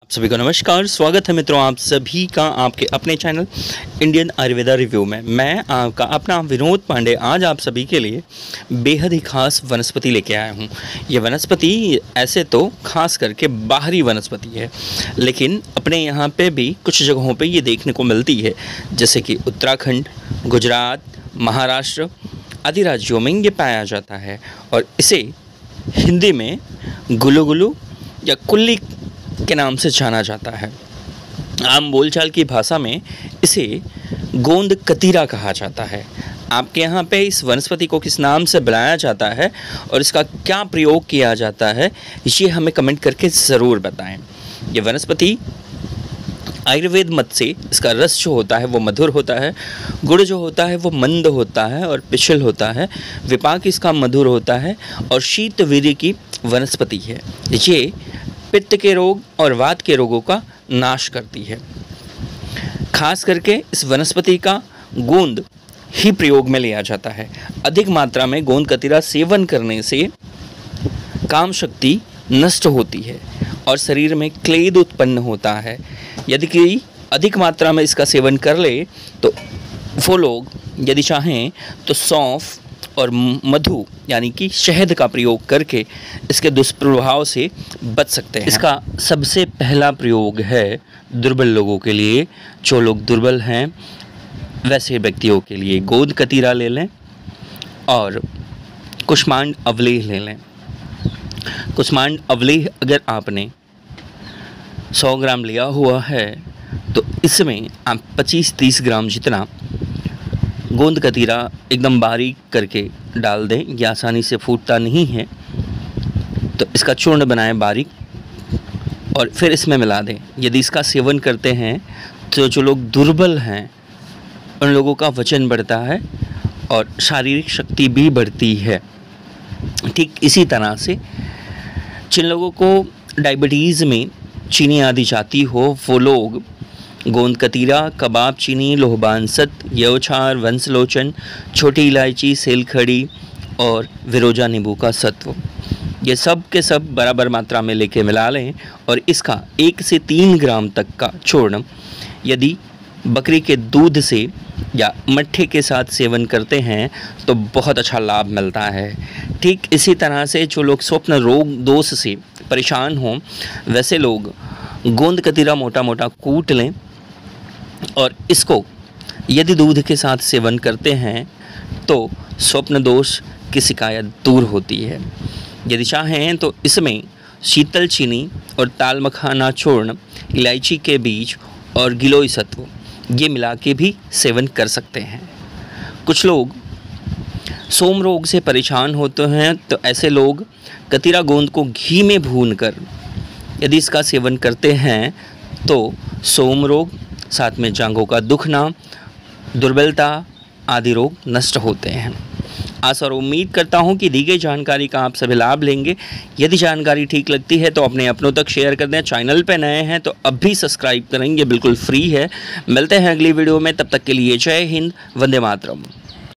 सभी को नमस्कार, स्वागत है मित्रों आप सभी का आपके अपने चैनल इंडियन आयुर्वेदा रिव्यू में। मैं आपका अपना विनोद पांडे आज आप सभी के लिए बेहद ही खास वनस्पति लेके आया हूँ। ये वनस्पति ऐसे तो खास करके बाहरी वनस्पति है, लेकिन अपने यहाँ पे भी कुछ जगहों पे ये देखने को मिलती है, जैसे कि उत्तराखंड, गुजरात, महाराष्ट्र आदि राज्यों में ये पाया जाता है और इसे हिंदी में गुलू गुलू या कुल्ली के नाम से जाना जाता है। आम बोलचाल की भाषा में इसे गोंद कतीरा कहा जाता है। आपके यहाँ पे इस वनस्पति को किस नाम से बुलाया जाता है और इसका क्या प्रयोग किया जाता है, ये हमें कमेंट करके ज़रूर बताएं। ये वनस्पति आयुर्वेद मत से इसका रस जो होता है वो मधुर होता है, गुड़ जो होता है वो मंद होता है और पिछल होता है, विपाक इसका मधुर होता है और शीत वीर्य की वनस्पति है। ये पित्त के रोग और वात के रोगों का नाश करती है। खास करके इस वनस्पति का गोंद ही प्रयोग में लिया जाता है। अधिक मात्रा में गोंद कतीरा सेवन करने से काम शक्ति नष्ट होती है और शरीर में क्लेद उत्पन्न होता है। यदि कि अधिक मात्रा में इसका सेवन कर ले तो वो लोग यदि चाहें तो सौंफ और मधु यानी कि शहद का प्रयोग करके इसके दुष्प्रभाव से बच सकते हैं। इसका सबसे पहला प्रयोग है दुर्बल लोगों के लिए। जो लोग दुर्बल हैं वैसे व्यक्तियों के लिए गोंद कतीरा ले लें और कुष्मांड अवलेह ले लें। कुष्मांड अवलेह अगर आपने 100 ग्राम लिया हुआ है तो इसमें आप 25-30 ग्राम जितना गोंद कतीरा एकदम बारीक करके डाल दें। यह आसानी से फूटता नहीं है, तो इसका चूर्ण बनाएं बारीक और फिर इसमें मिला दें। यदि इसका सेवन करते हैं तो जो लोग दुर्बल हैं उन लोगों का वजन बढ़ता है और शारीरिक शक्ति भी बढ़ती है। ठीक इसी तरह से जिन लोगों को डायबिटीज़ में चीनी आदि जाती हो वो लोग गोंद कतीरा, कबाब चीनी, लोहबानसत, यवछार, वंशलोचन, छोटी इलायची, सेलखड़ी और विरोजा नींबू का सत्व, ये सब के सब बराबर मात्रा में लेके मिला लें और इसका 1 से 3 ग्राम तक का चूर्ण यदि बकरी के दूध से या मट्ठे के साथ सेवन करते हैं तो बहुत अच्छा लाभ मिलता है। ठीक इसी तरह से जो लोग स्वप्न रोग दोष से परेशान हों वैसे लोग गोंद कतीरा मोटा मोटा कूट लें और इसको यदि दूध के साथ सेवन करते हैं तो स्वप्न दोष की शिकायत दूर होती है। यदि चाहें तो इसमें शीतल चीनी और ताल मखाना चूर्ण, इलायची के बीज और गिलोय सत्व ये मिला के भी सेवन कर सकते हैं। कुछ लोग सोम रोग से परेशान होते हैं तो ऐसे लोग कतीरा गोंद को घी में भूनकर यदि इसका सेवन करते हैं तो सोम रोग, साथ में जांघों का दुखना, दुर्बलता आदि रोग नष्ट होते हैं। आशा और उम्मीद करता हूं कि दी गई जानकारी का आप सभी लाभ लेंगे। यदि जानकारी ठीक लगती है तो अपने अपनों तक शेयर कर दें। चैनल पर नए हैं तो अब भी सब्सक्राइब करेंगे, बिल्कुल फ्री है। मिलते हैं अगली वीडियो में, तब तक के लिए जय हिंद, वंदे मातरम।